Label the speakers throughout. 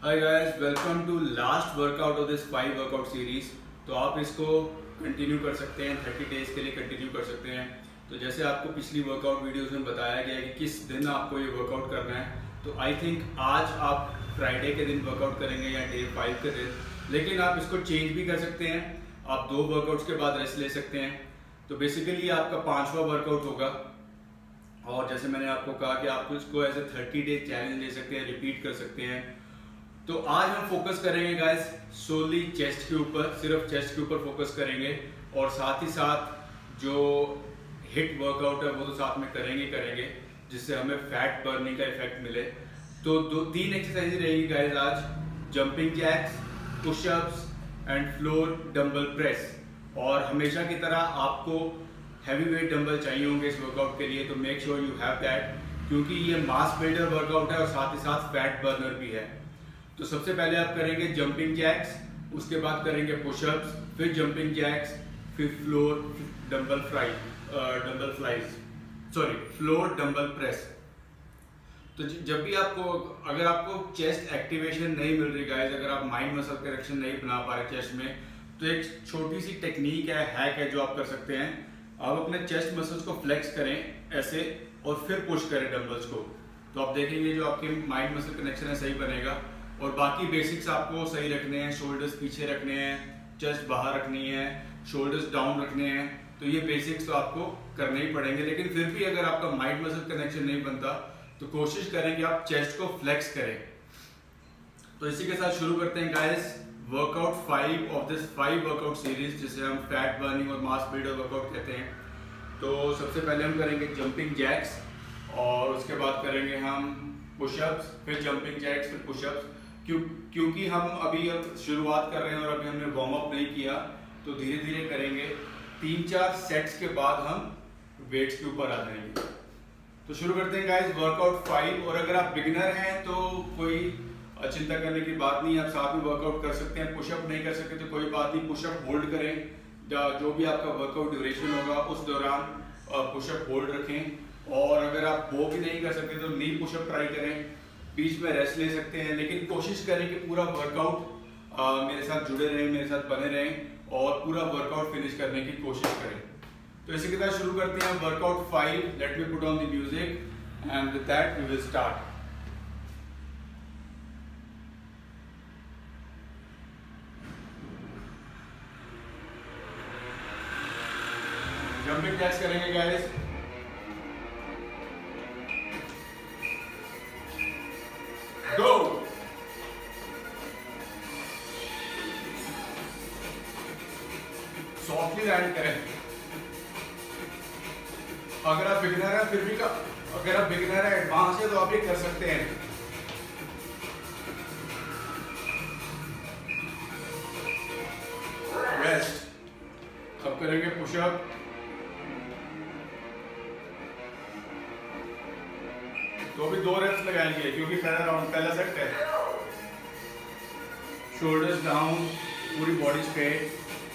Speaker 1: Hi guys, welcome to last workout of this 5 workout series. तो आप इसको continue कर सकते हैं, 30 डेज के लिए कंटिन्यू कर सकते हैं। तो जैसे आपको पिछली वर्कआउट वीडियोस में बताया गया है कि किस दिन आपको ये वर्कआउट करना है, तो आई थिंक आज आप फ्राइडे के दिन वर्कआउट करेंगे या डे 5 के दिन, लेकिन आप इसको चेंज भी कर सकते हैं। आप 2 वर्कआउट्स के बाद रेस्ट ले सकते हैं। तो बेसिकली आपका 5वां वर्कआउट होगा। और जैसे मैंने आपको कहा कि आप इसको एज ए 30 डे चैलेंज ले सकते हैं, रिपीट कर सकते हैं। तो आज हम फोकस करेंगे गाइस सोली चेस्ट के ऊपर, सिर्फ चेस्ट के ऊपर फोकस करेंगे। और साथ ही साथ जो हिट वर्कआउट है वो तो साथ में करेंगे जिससे हमें फैट बर्निंग का इफेक्ट मिले। तो 3 एक्सरसाइज रहेगी गाइस आज, jumping jacks, pushups and floor dumbbell press. और हमेशा की तरह आपको हैवी वेट डंबल चाहिए होंगे इस वर्कआउट के लिए, तो make sure you have that, क्योंकि ये मास बिल्डर वर्कआउट है और साथ ही साथ फैट बर्नर भी है। तो सबसे पहले आप करेंगे जंपिंग जैक्स, उसके बाद करेंगे पुशअप्स, फिर जंपिंग जैक्स, फिर फ्लोर डंबल प्रेस। तो जब भी अगर आपको चेस्ट एक्टिवेशन नहीं मिल रही गाइस, अगर आप माइंड मसल करेक्शन नहीं बना पा रहे चेस्ट में, तो एक छोटी सी टेक्निक है, हैक है जो आप कर सकते हैं। आप अपने चेस्ट मसल्स को फ्लेक्स करें ऐसे और फिर पुश करें डंबल्स को, तो आप देखेंगे जो आपके माइंड मसल कनेक्शन है सही बनेगा। और बाकी बेसिक्स आपको सही रखने हैं, शोल्डर्स पीछे रखने हैं, चेस्ट बाहर रखनी है, शोल्डर्स डाउन रखने हैं। तो ये बेसिक्स तो आपको करने ही पड़ेंगे, लेकिन फिर भी अगर आपका माइंड मसल कनेक्शन नहीं बनता तो कोशिश करें कि आप चेस्ट को फ्लेक्स करें। तो इसी के साथ शुरू करते हैं guys workout 5 of this 5 workout series, जिसे हम फैट बर्निंग और मास बिल्डर वर्कआउट कहते हैं। तो सबसे पहले हम करेंगे जंपिंग जैक्स, और उसके बाद करेंगे हम पुशअप्स, फिर जंपिंग जैक्स, फिर पुशअप्स। क्योंकि हम अभी शुरुआत कर रहे हैं और अभी हमने वार्म अप नहीं किया, तो धीरे धीरे करेंगे। 3-4 सेट्स के बाद हम वेट्स के ऊपर आ जाएंगे। तो शुरू करते हैं गाइस वर्कआउट 5। और अगर आप बिगिनर हैं तो कोई चिंता करने की बात नहीं, आप साथ में वर्कआउट कर सकते हैं। पुशअप नहीं कर सकते तो कोई बात नहीं, पुशअप होल्ड करें। जो भी आपका वर्कआउट ड्यूरेशन होगा उस दौरान पुशअप होल्ड रखें। और अगर आप वो भी नहीं कर सकते तो नी पुशअप ट्राई करें, बीच में रेस्ट ले सकते हैं, लेकिन कोशिश करें कि पूरा वर्कआउट मेरे साथ जुड़े रहें, मेरे साथ बने रहें और पूरा वर्कआउट फिनिश करने की कोशिश करें। तो इसी के साथ शुरू करते हैं workout 5। Let me put on the music and with that we will start. Jumping jacks करेंगे गाइस। Go! सॉफ्टली लैंड करें। अगर आप बिगिनर हैं फिर भी अगर आप बिगिनर है एडवांस है तो आप ये कर सकते हैं। रेस्ट। अब करेंगे पुशअप। तो अभी 2 रेप्स लगाएंगे क्योंकि पहला सेट है। शोल्डर्स डाउन, पूरी बॉडी स्ट्रेट,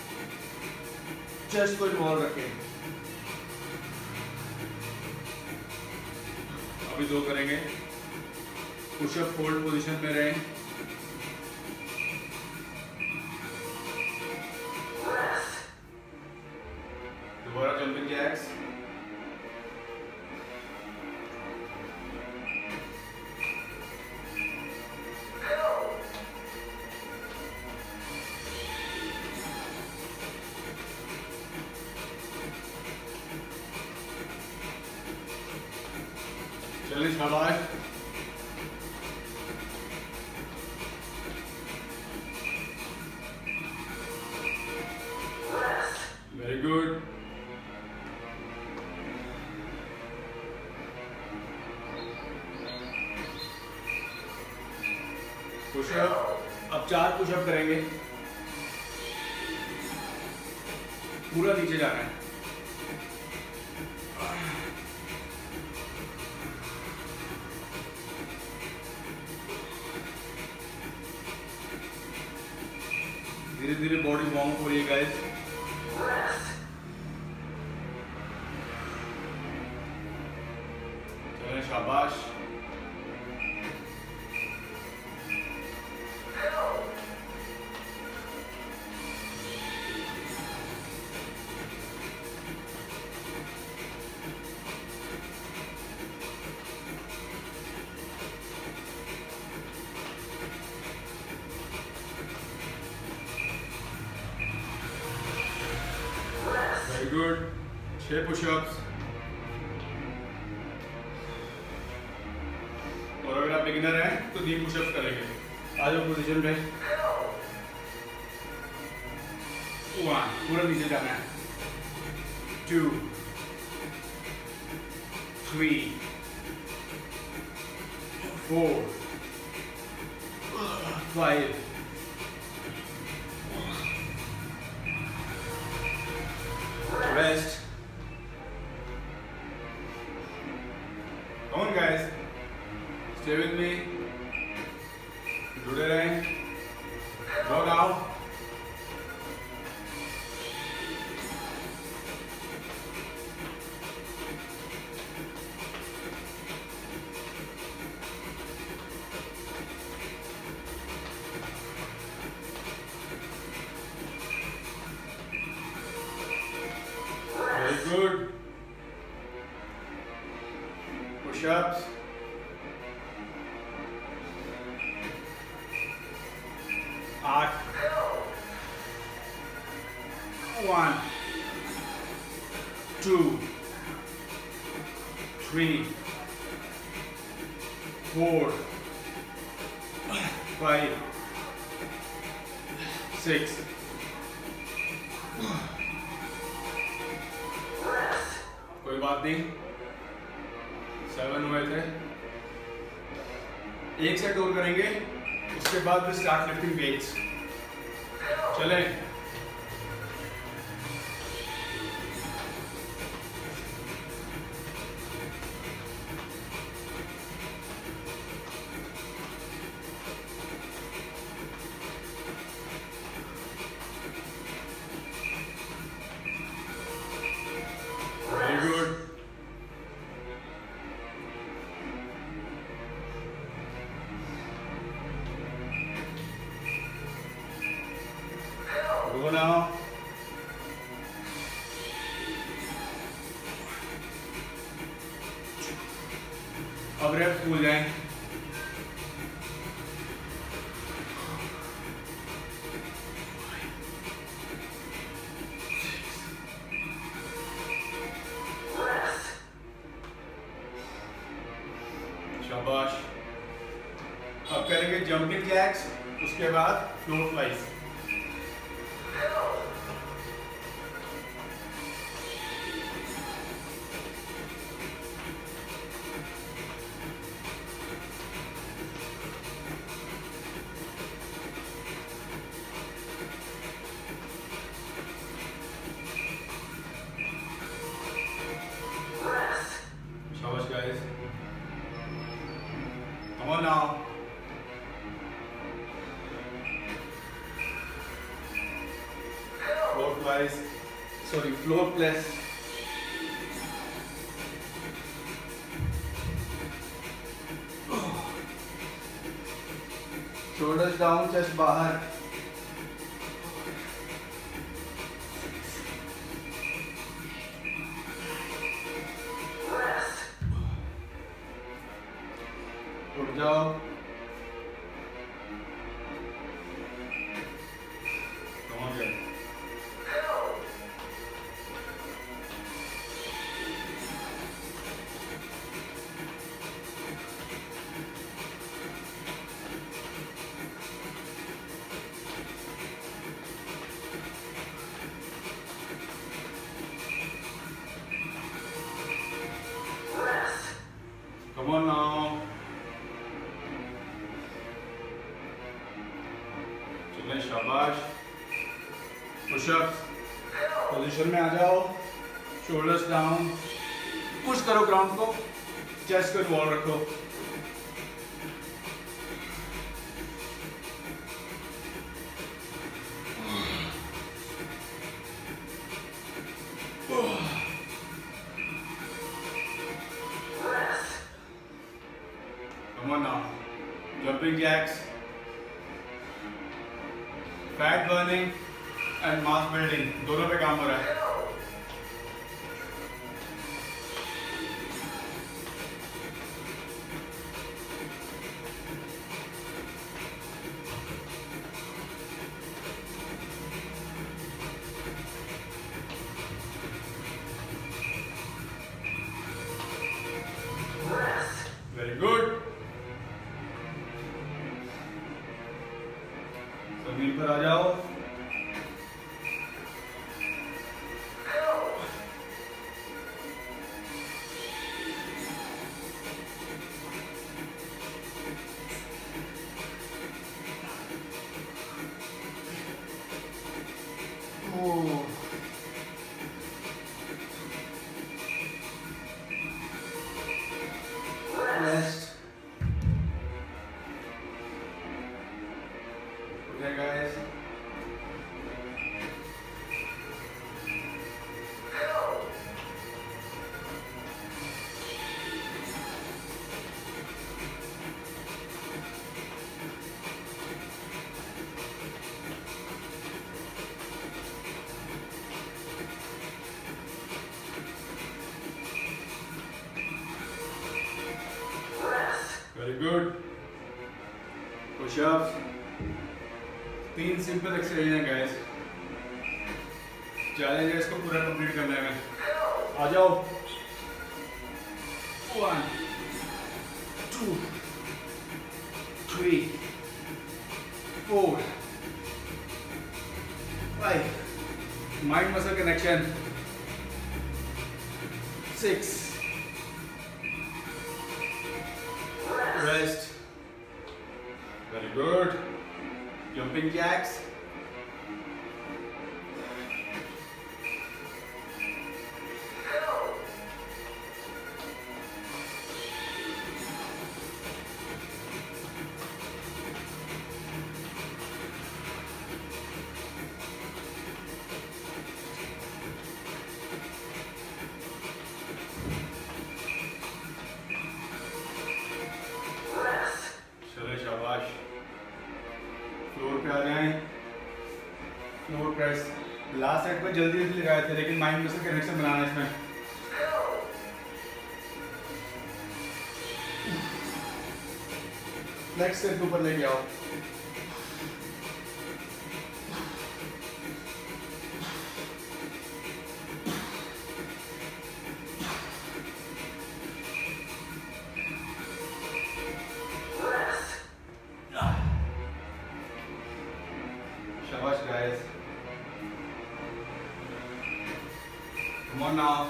Speaker 1: चेस्ट को इन्वॉल्व रखें। अभी 2 करेंगे। पुशअप होल्ड पोजीशन में रहें। दोबारा जंपिंग जैक्स। चलिए शाबाश। Very good. पुशअप। अब 4 पुशअप करेंगे, पूरा नीचे जाना है। धीरे धीरे बॉडी वार्म हो रही है गाइस। चलें, शाबाश। गुड। 6 पुशअप्स। और अगर आप बिगिनर हैं तो 3 पुशअप्स करेंगे। आ जाओ पोजीशन पे। 1, पूरा नीचे जाना है। 2, 3, 4, 5, 6 rest. Come on guys, stay with me. जुड़े रहें। Go now. Very good. Push-ups. 8. 1, 2, 3, 4, 5, 6. कोई बात नहीं, 7 हुए थे। एक सेट और करेंगे, उसके बाद फिर स्टार्ट लिफ्टिंग वेट्स। चलें। Very good. Go now. अब रेप्स भूल जाएं। शाबाश। अब करेंगे जंपिंग जैक्स, उसके बाद फ्लोर फ्लाइज। शाबाश guys. Come on now. Floor flies. Sorry, floor press. Shoulders down, chest बाहर. उठ जाओ। Come on guys. Come on now. चलें, शाबाश। पुशअप्स। पोजीशन में आ जाओ। Shoulders down. पुश करो ग्राउंड को। चेस्ट को इन्वॉल्व रखो। Come on now. Jumping jacks. Fat burning and mass building दोनों पे काम हो रहा है। 4, rest. Okay guys, very good. Push-ups, 3 simple exercise हैं गाइस, चैलेंज है इसको पूरा कंप्लीट करने में। आ जाओ, 1 2 3 4 5, mind muscle connection, 6, rest. Very good. Jumping jacks. फ्लोर पे आ जाएं, फ्लोर प्रेस। लास्ट सेट में जल्दी जल्दी लगाए थे, लेकिन माइंड मसल कनेक्शन बनाना है इसमें। नेक्स्ट सेट के ऊपर लेके आओ। शाबाश guys, come on now.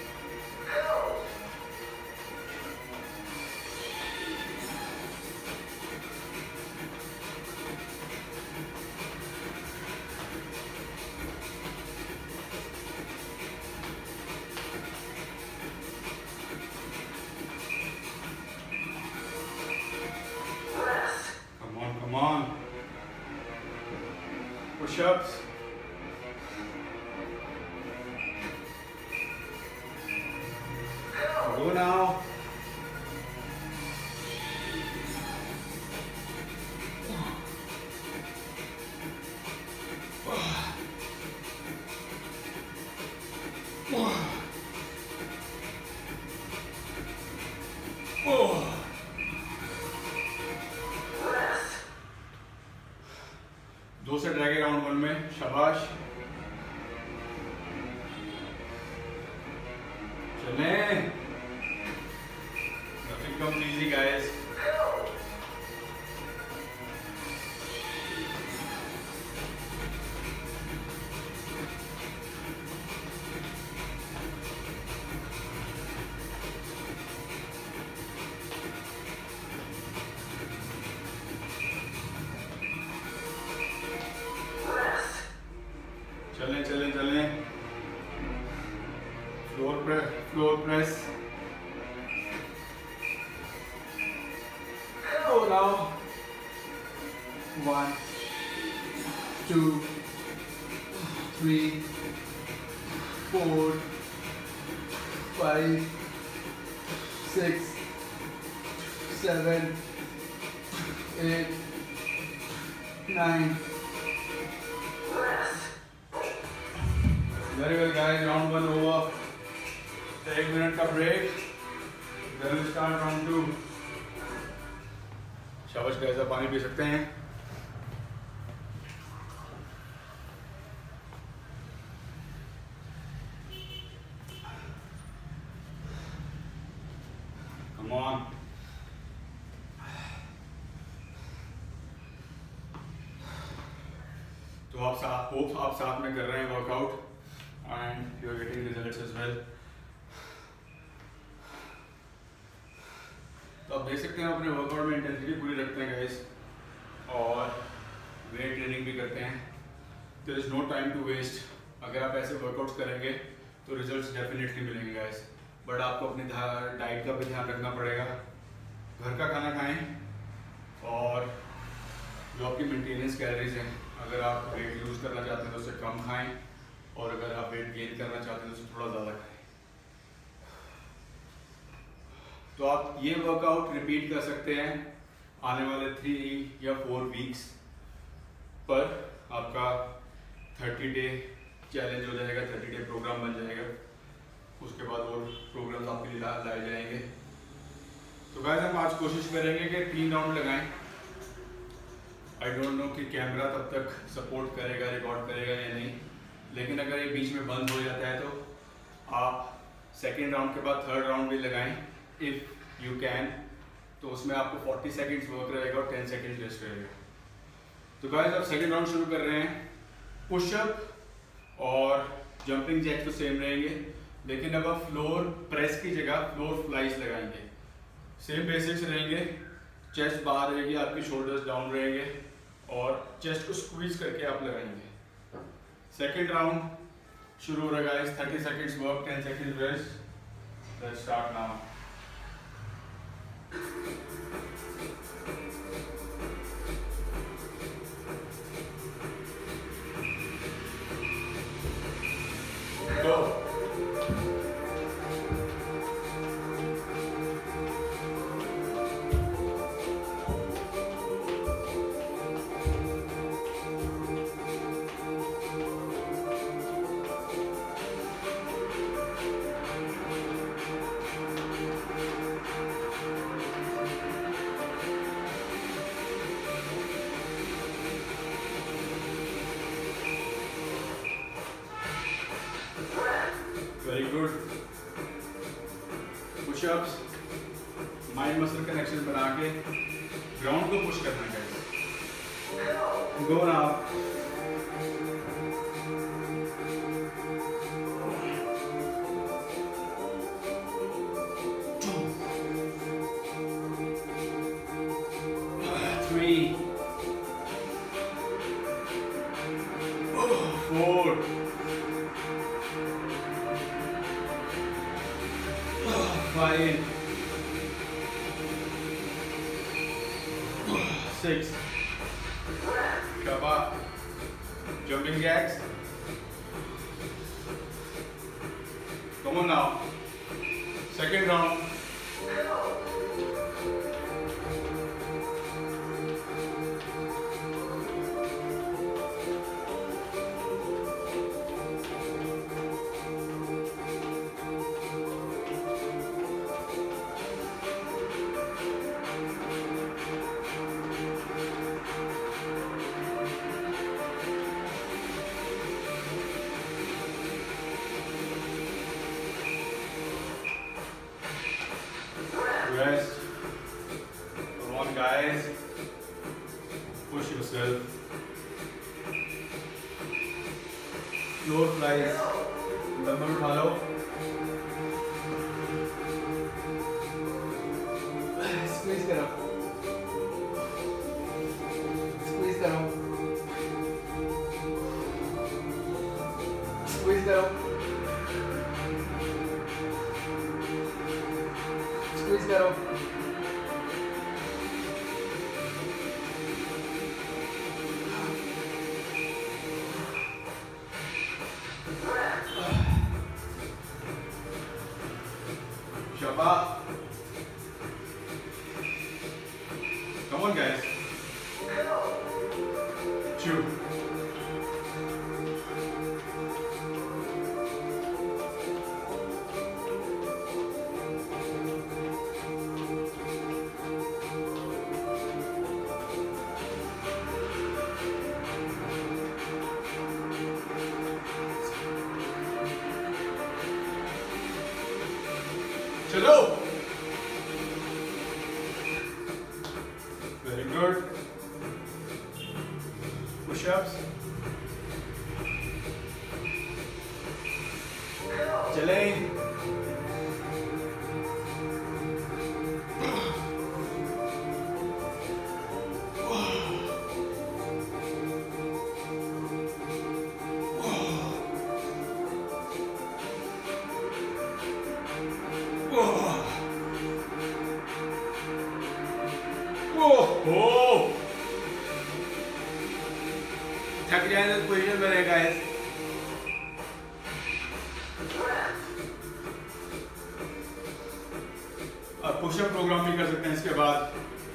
Speaker 1: Come on. Push-ups. Go now. दो सेट रह गए राउंड 1 में। शाबाश, चले। Nothing comes easy guys. चलें चलें चलें। Floor press. Go now. 1 2 3 4 5 6 7 8 9। Very well guys, round 1 over. 1 minute का break, then we'll start round 2. शाबाश गाइस, आप पानी पी सकते हैं। Come on. तो आप साथ में कर रहे हैं workout and you are getting results as well. तो आप देख सकते हैं अपने वर्कआउट में इंटेंसिटी पूरी रखते हैं गाइस, और वेट ट्रेनिंग भी करते हैं। There is no time to waste. अगर आप ऐसे वर्कआउट्स करेंगे तो रिजल्ट्स डेफिनेटली मिलेंगे गाइस। बट आपको अपनी डाइट का भी ध्यान रखना पड़ेगा। घर का खाना खाएं और जो आपकी मेंटेनेंस कैलोरीज हैं, अगर आप वेट लूज करना चाहते हैं तो उससे कम खाएं, और अगर आप वेट गेन करना चाहते हैं तो उससे थोड़ा ज़्यादा खाएं। तो आप ये वर्कआउट रिपीट कर सकते हैं आने वाले 3 या 4 वीक्स पर। आपका 30 डे चैलेंज हो जाएगा, 30 डे प्रोग्राम बन जाएगा। उसके बाद और प्रोग्राम्स आपके लिए लाए जाएंगे। तो गाइस हम आज कोशिश करेंगे कि 3 राउंड लगाएं। आई डोंट नो कि कैमरा तब तक सपोर्ट करेगा, रिकॉर्ड करेगा या नहीं, लेकिन अगर ये बीच में बंद हो जाता है तो आप सेकेंड राउंड के बाद थर्ड राउंड भी लगाएं इफ़ यू कैन। तो उसमें आपको 40 सेकेंड्स वर्क रहेगा और 10 सेकेंड्स रेस्ट रहेगा। तो गाइस अब सेकेंड राउंड शुरू कर रहे हैं। पुशअप और जंपिंग जैक्स तो सेम रहेंगे, लेकिन अब आप फ्लोर प्रेस की जगह फ्लोर फ्लाइज लगाएंगे। सेम बेसिक्स रहेंगे। चेस्ट बाहर रहेगी, आपकी शोल्डर्स डाउन रहेंगे और चेस्ट को स्क्वीज करके आप लगाएंगे। सेकेंड राउंड शुरू हो रहा है guys. 30 seconds work, 10 seconds rest. Let's start now. Go. Very good. Push-ups, mind muscle connection बना के ग्राउंड को पुश करना है। Go now. 2, 3, 4, 5, 6. Shabba. Jumping jacks. Come on now. Second round. Rest. Come on, guys. Push yourself. Floor flies. Dumbbell उठा लो. Squeeze करो. Squeeze करो. Squeeze करो. Squeeze करो. Shabba. Come on, guys. 2. चलो. Very good. Push-ups. चले. जाए तो पोजीशन में रहेगा गाइस। और पुशअप प्रोग्राम भी कर सकते हैं इसके बाद।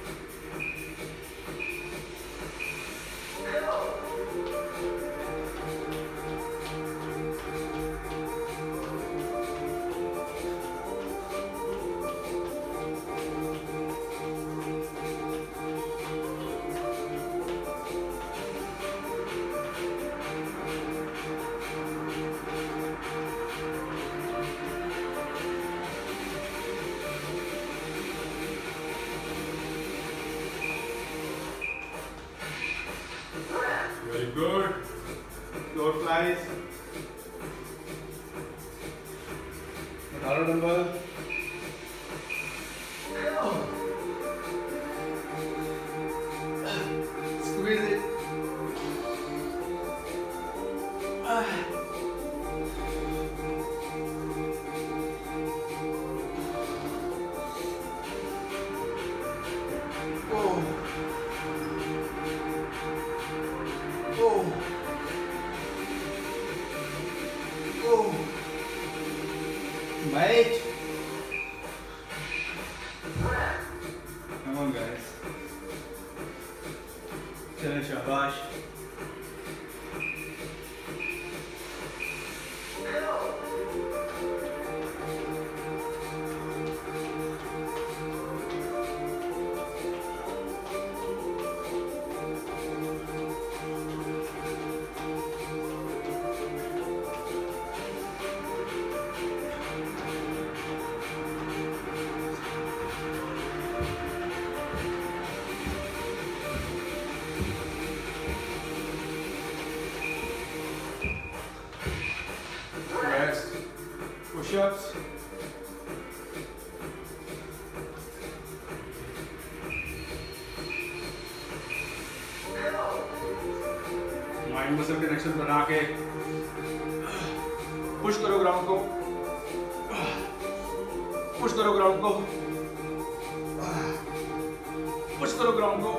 Speaker 1: Very good. Floor flies. Another dumbbell. Squeeze it. Mate. Come on guys. चलो शाबाश। Push-ups. माइंड मसल कनेक्शन बना के पुश करो ग्राउंड को, पुश करो ग्राउंड को, पुश करो ग्राउंड को।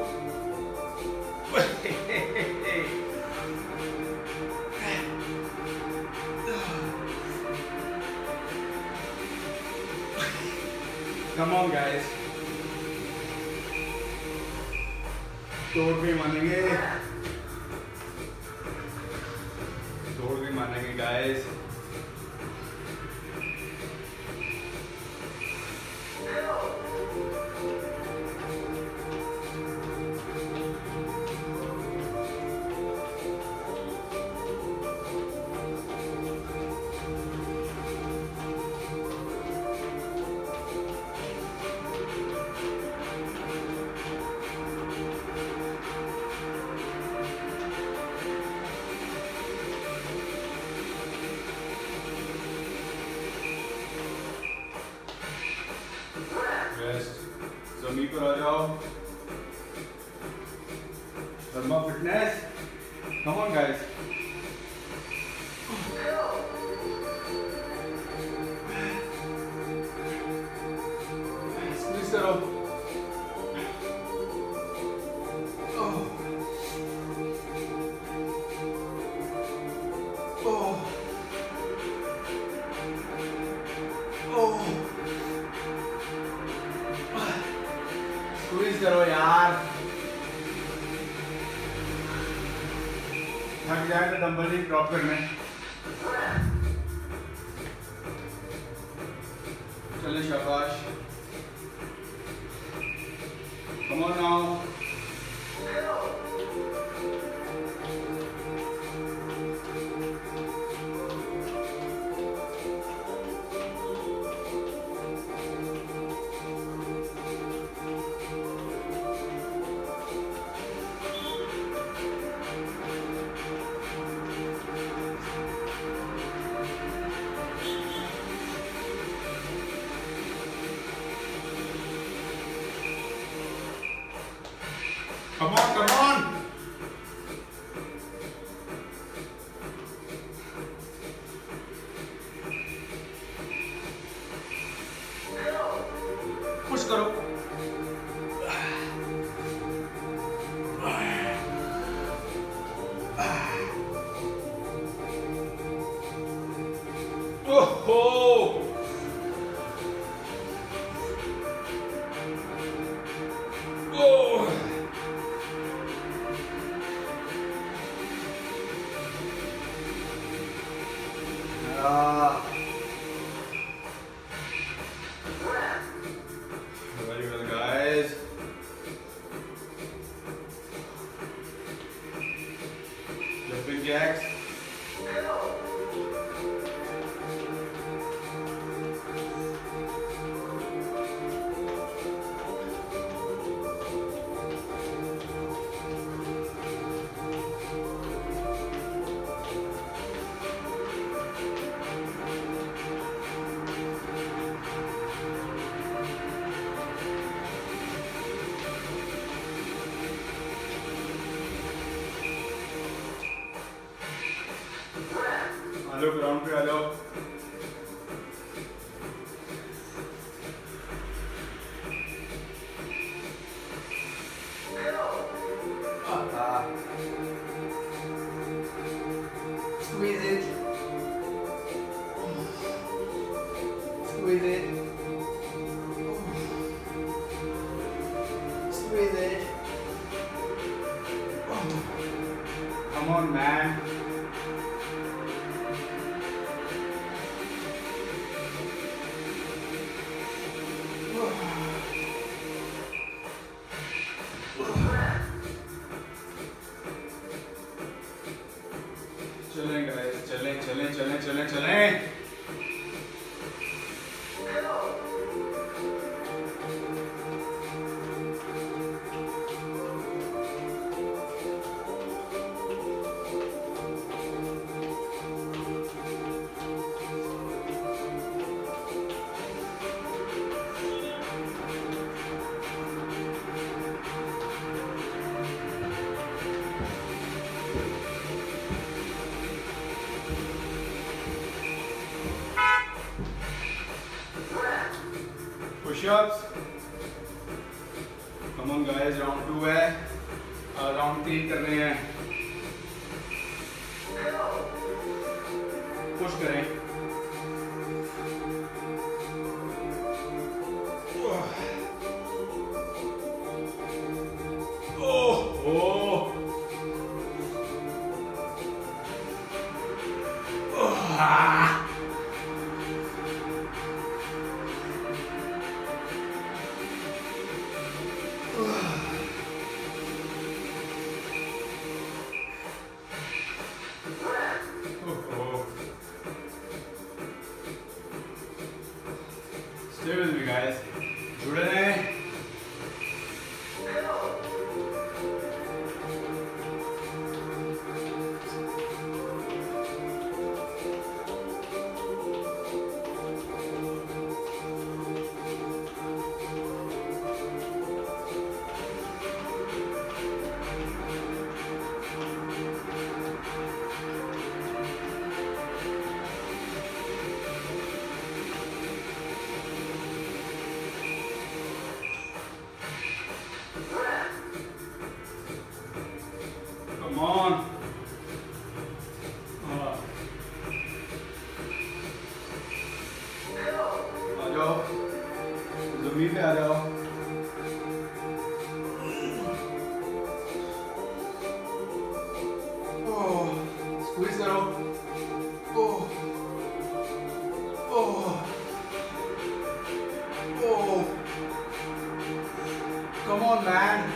Speaker 1: Come on guys. तोड़ भी मानेंगे, तोड़ भी मानेंगे guys. जमीन पर आ जाओ। Sharma fitness, come on guys. Squeeze करो। स्क्वीज करो यार। थक जाए तो डंबल ही ड्रॉप करने। चलो शाबाश। Come on now. Come on, come on. Oh, oh. Very well, guys. Jumping jacks. आ जाओ ग्राउंड पे आ जाओ। Squeeze it. Squeeze it. Squeeze it. Come on, man. चलें गाइस, चलें चलें चलें चलें चलें। Push-ups. Come on guys, round 2 है, राउंड 3 कर रहे हैं। पुश करें। Stay with me guys, जुड़े रहें। Come on. आ जाओ, जमीन पे आ जाओ। स्क्वीज करो। Come on, man.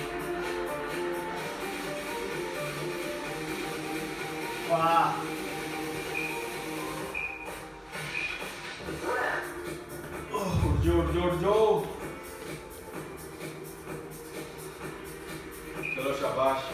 Speaker 1: Wow. उठ जो। चलो शाबाश।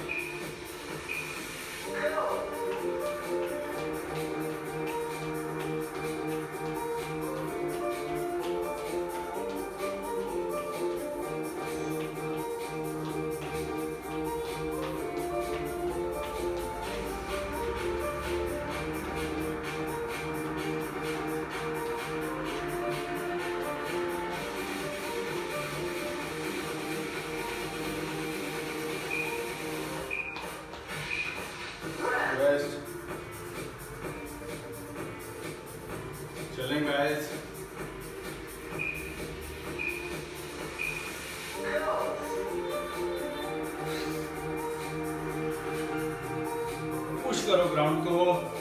Speaker 1: चलें गाइस। पुश करो ग्राउंड को।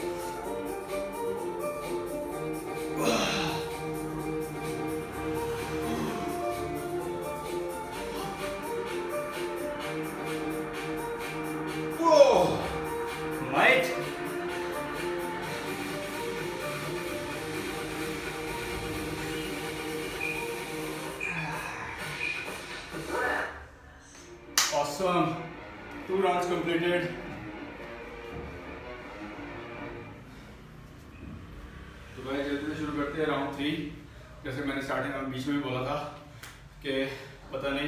Speaker 1: Might. Awesome. 2 rounds completed. तो भाई जल्दी से शुरू करते हैं राउंड 3। जैसे मैंने स्टार्टिंग में बीच में बोला था कि पता नहीं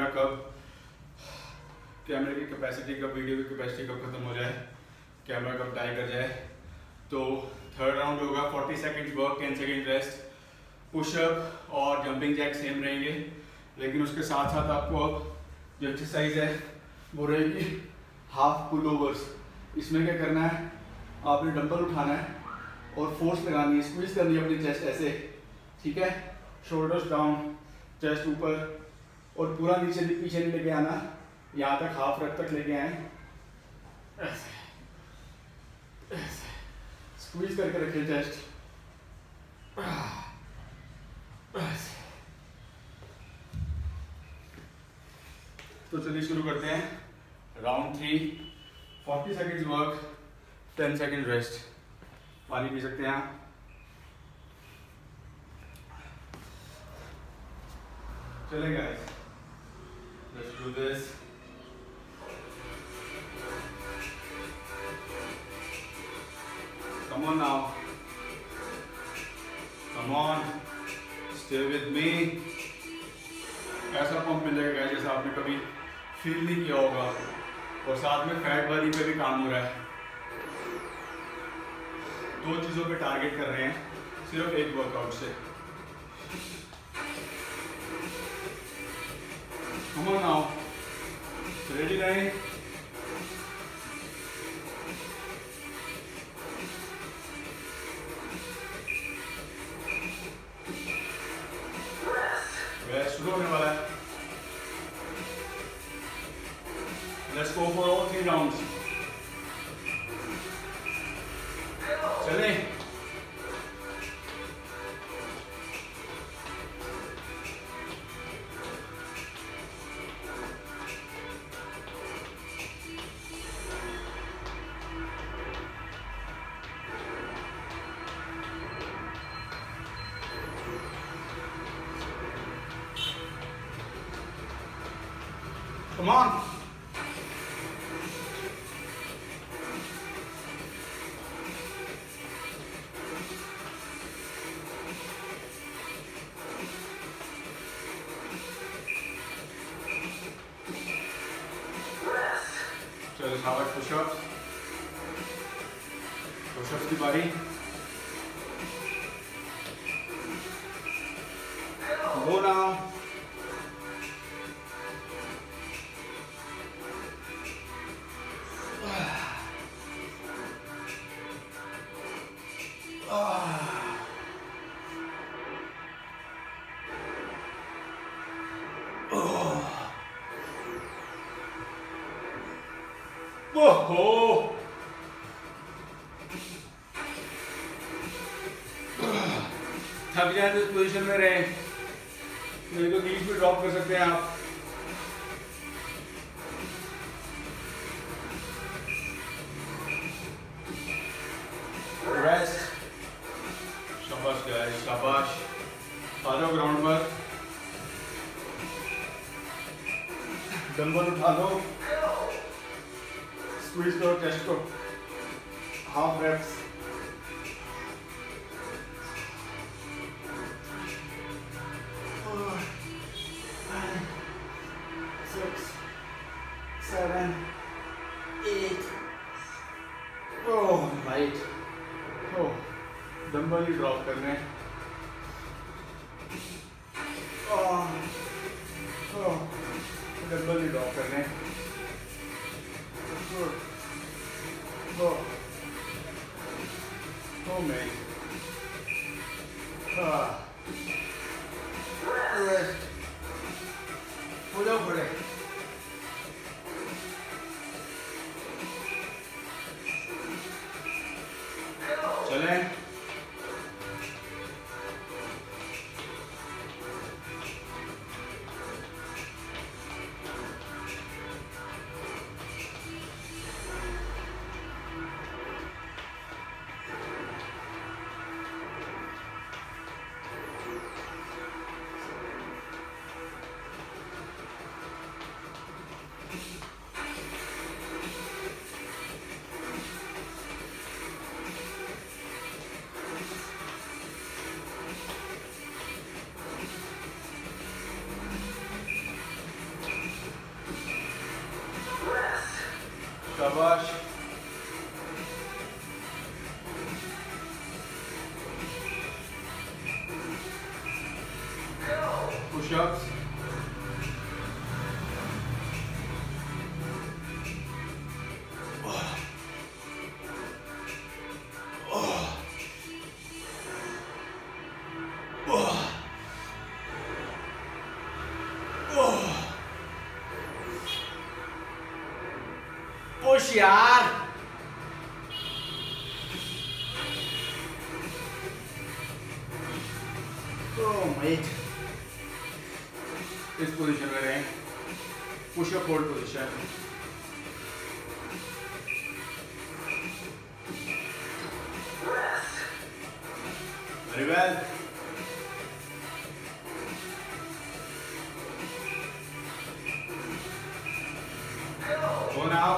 Speaker 1: कैमरे की कैपेसिटी कब, वीडियो की कैपेसिटी कब खत्म हो जाए, कैमरा कब डाई कर जाए। तो थर्ड राउंड होगा 40 seconds work, 10 second rest. Pushup और जंपिंग जैक सेम रहेंगे, लेकिन उसके साथ साथ आपको अब जो एक्सरसाइज है वो रहेगी हाफ पुल ओवर्स। इसमें क्या करना है, आपने डंबल उठाना है और फोर्स लगानी है, स्क्वीज करनी है अपनी चेस्ट ऐसे, ठीक है। शोल्डर्स डाउन, चेस्ट ऊपर, और पूरा नीचे पीछे नहीं लेके आना, यहाँ तक हाफ रख तक लेके आए, ऐसे स्क्वीज करके रखिए चेस्ट। तो चलिए शुरू करते हैं round 3। 40 seconds work, 10 second rest. पानी पी सकते हैं आप। चलें guys, let's do this. Come on now. Come on. Stay with me. ऐसा पंप मिलेगा गाइस जैसा आपने कभी फील नहीं किया होगा, और साथ में फैट बर्निंग पे भी काम हो रहा है। 2 चीज़ों पे टारगेट कर रहे हैं सिर्फ एक वर्कआउट से। Come on now. रेडी रहें। शुरू होने वाला है। Let's go for all 3 rounds. चलें। Come on. चलो शाबाश, पुशअप्स की बारी। Go now. ओहो, थक जाए तो इस पोजीशन में रहे, नहीं तो नीज भी ड्रॉप कर सकते हैं आप। रेस्ट। शाबाश गाइस, शाबाश। आ जाओ ग्राउंड पर, डंबल उठा लो, स्क्वीज करो चेस्ट को, half reps. 4, 5, 6, 7, 8। Oh right, oh dumbbell ही ड्रॉप करने। डंबल ही ड्रॉप करने। Oh man. रेस्ट, हो जाओ खड़े। चलें। शाबाश। पुशअप्स, पुश यार। मेट, इस पोजीशन में रहें, pushup hold position. Very well. Go now.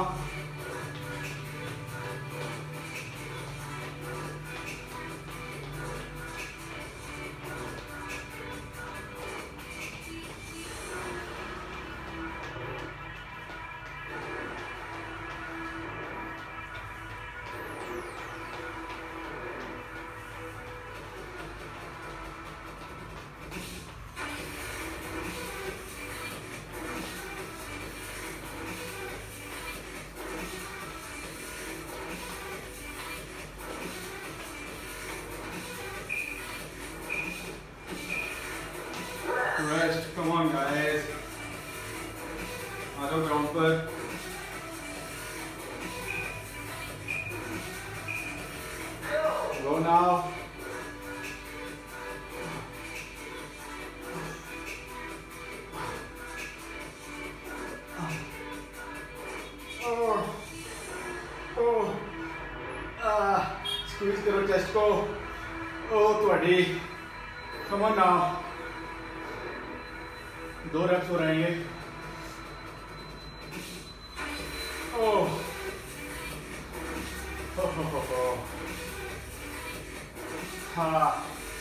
Speaker 1: Rest, come on guys, आ जाओ ग्राउंड पर। Go now. Squeeze करो चेस्ट को। ਤੁਹਾਡੀ, come on now। 2 reps हो रहे हैं। हाँ,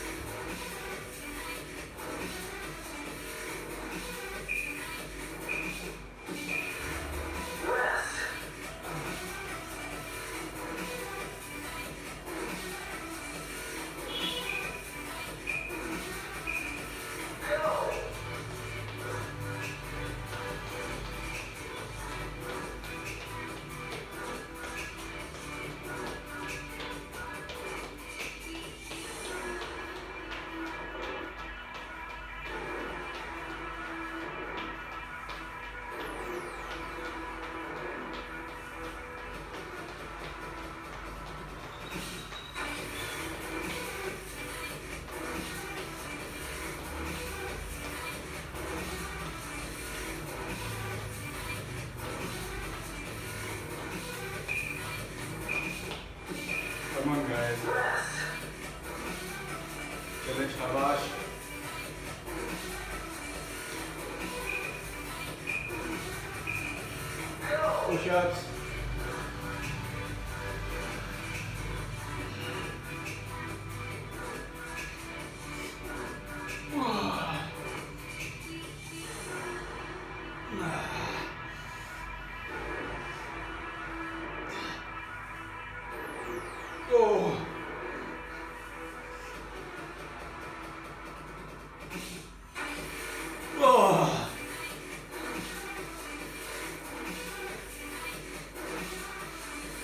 Speaker 1: come on guys, चले शाबाश। Push-ups,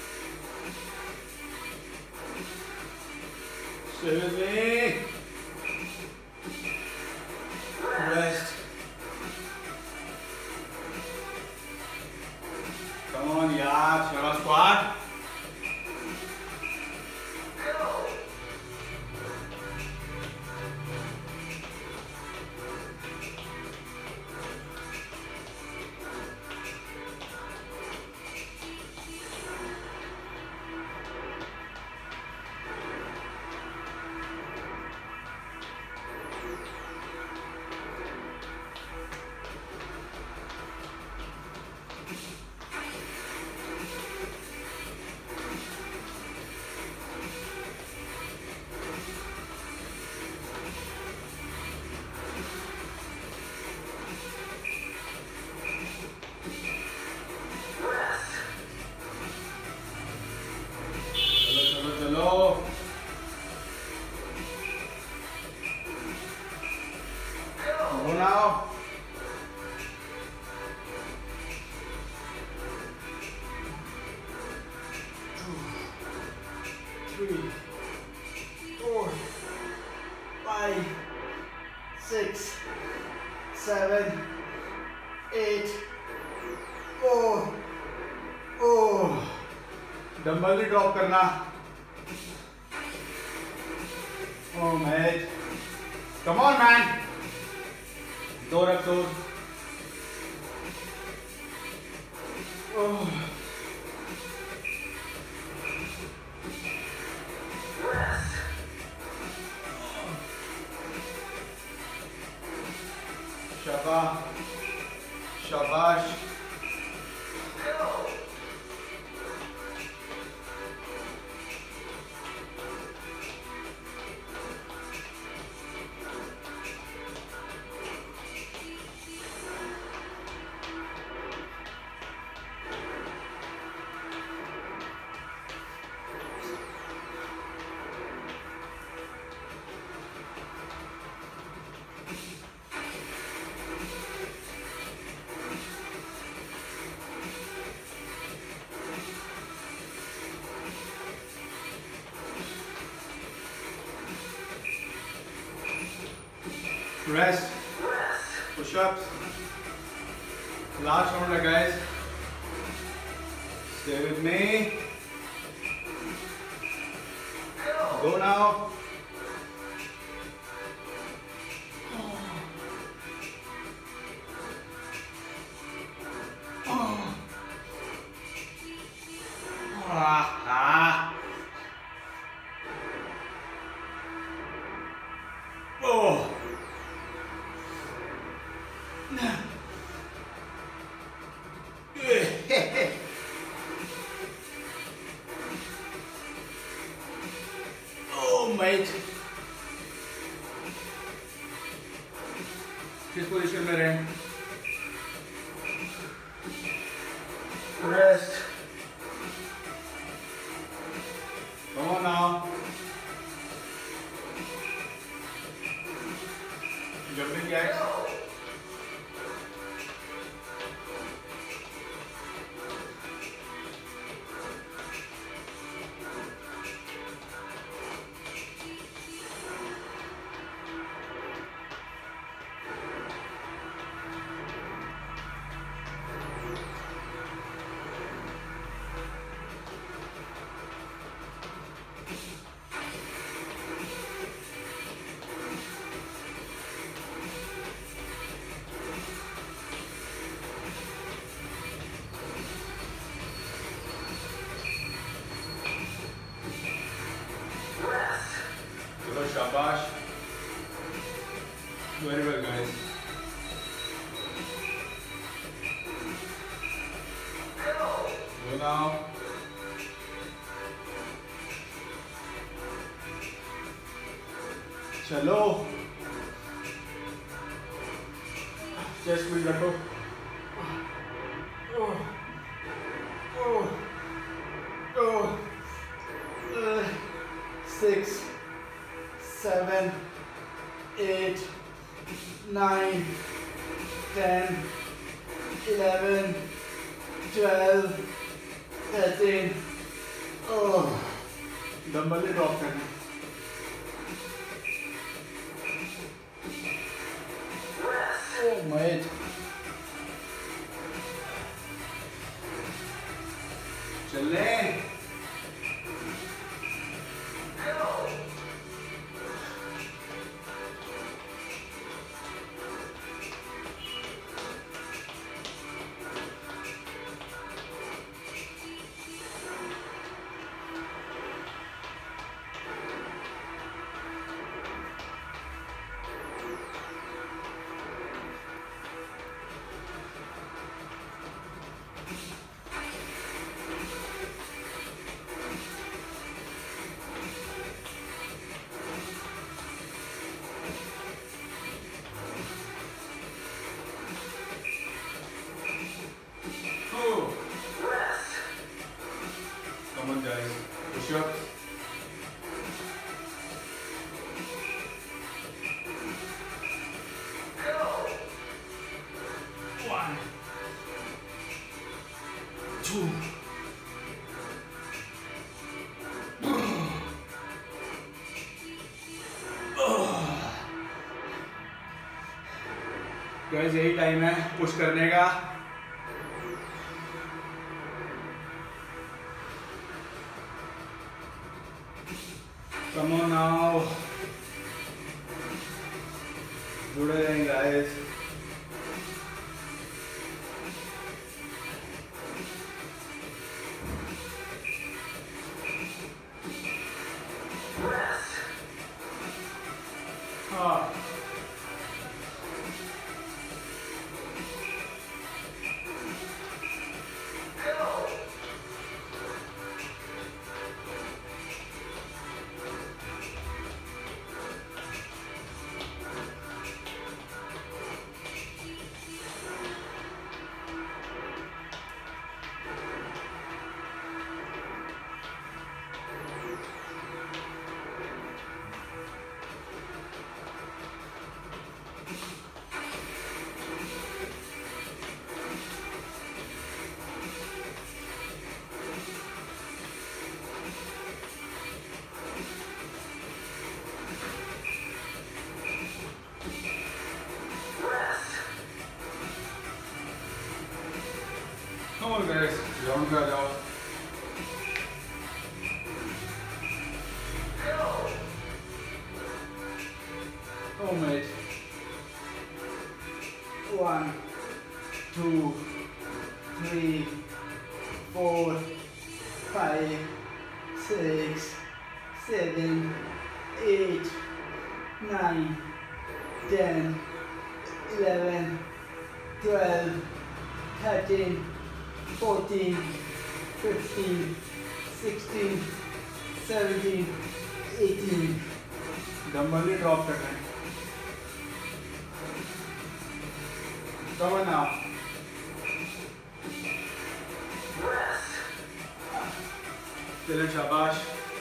Speaker 1: stay with me. 7, 8. Oh, dumbbell नहीं ड्रॉप करना। Oh match, come on man. 2 reps और। ओह, शाबाश, शाबाश। Rest, push-ups, last round guys, stay with me, go now. Mate, किस पोजीशन में रहें? Rest. Come on now. Jumping jacks. Shabash. Very well, guys. Go now. चलो. Chest में रखो. 6, 7, 8, 9, 10, 11, 12, 13. Dumbbell drop करना. महेश, चले. गाइस यही टाइम है पुश करने का। कम ऑन नाउ, जुड़े रहें गाइस। हाँ come on guys, ग्राउंड पे आ जाओ। Oh mate, 1 2 3 4 5 6 7 8 9 10 11 12 13 14 15 16 17 18 डंबल ही ड्रॉप करना है। Come on now. चलो शाबाश।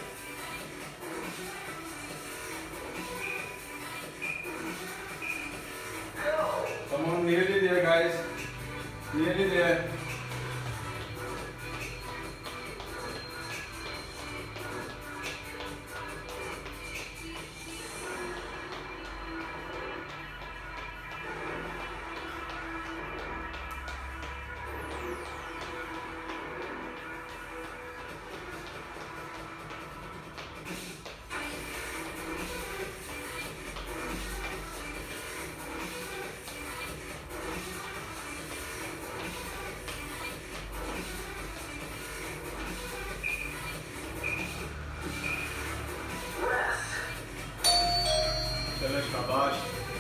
Speaker 1: Come on, nearly there guys, nearly there. चलो शाबाश।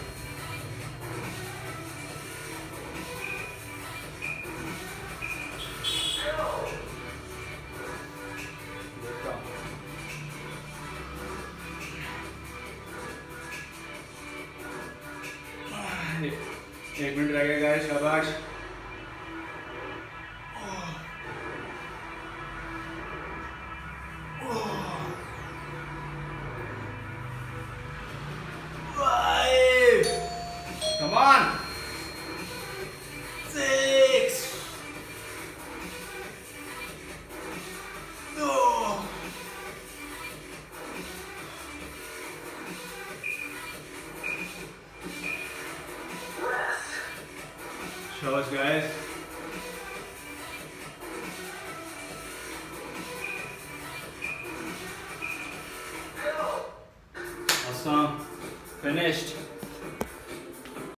Speaker 1: एक मिनट रह गया गाइस, शाबाश। Come on, 6 Shows guys. Awesome. Finished.